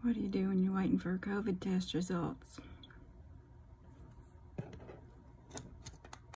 What do you do when you're waiting for COVID test results?